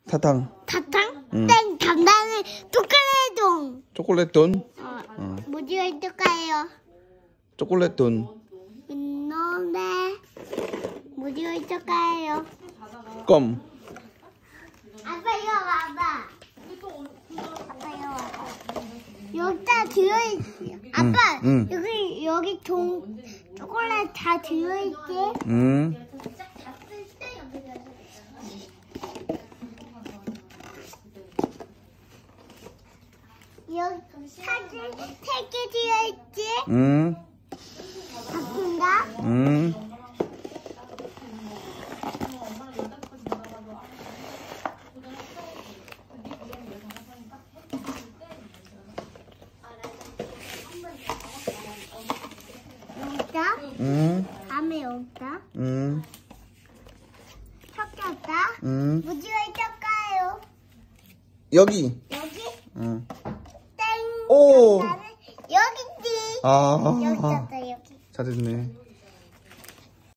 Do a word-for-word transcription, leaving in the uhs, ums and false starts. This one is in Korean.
사탕. 사탕? 응. 땡, 단단히 초콜릿돈. 초콜릿 돈. 어, 어. 뭐지가 있을까요? 초콜릿 돈. 있는데 뭐지가 있을까요? 껌. 아빠 이거 봐봐. 아빠 이거 봐봐. 여기다 들어있지. 아빠 응. 여기 여기 종 초콜릿 다 들어있지. 음. 여기 사진 세 개 들어있지. 음. 바꾼다. 음. 여기다. 음. 다음에 여기다. 음. 섞였다. 음. 뭐지가 있을까요? 여기. 여기 음. 땡. 오. 나는 여기 있지. 아. 여기 있었다 여기. 잘했네.